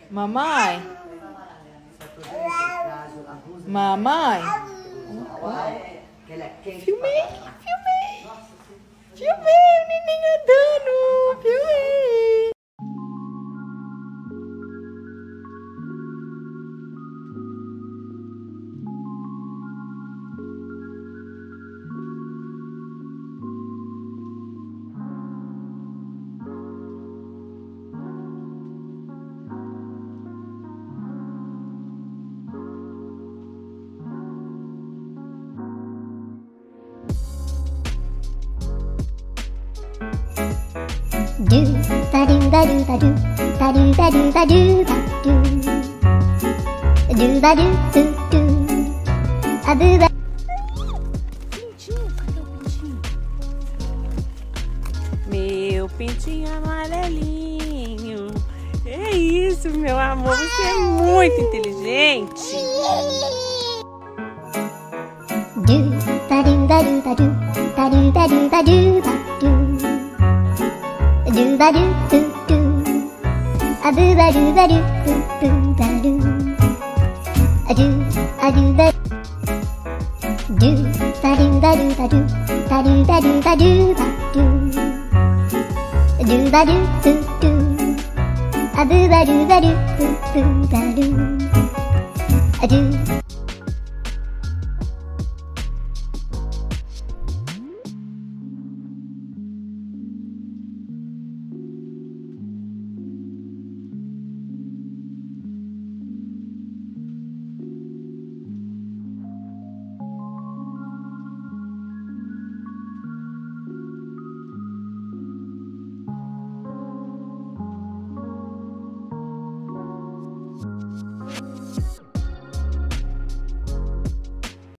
Mamãe? Mamãe? Filmei, filmei. Filmei o neném andando. Filmei. Do ba do ba do ba do ba do ba do ba do ba do do do a do ba. Pintinho, cadê o pintinho? Meu pintinho amarelinho. É isso, meu amor, você é muito inteligente. Do ba do ba do ba do ba do ba do ba do ba do. Do ba do do do a do ba do ba do do ba do a do ba do ba do ba do ba do ba do ba do ba do ba do do do a do ba do ba do ba do a do